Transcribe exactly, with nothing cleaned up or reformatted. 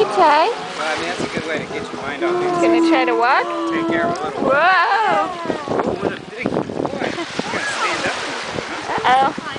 Tai. Well, I mean, that's a good way to get your mind off things. Gonna try to walk? Take care of a little. Whoa! Oh, what a big boy. He's gonna stand up in this one, huh? Uh-oh.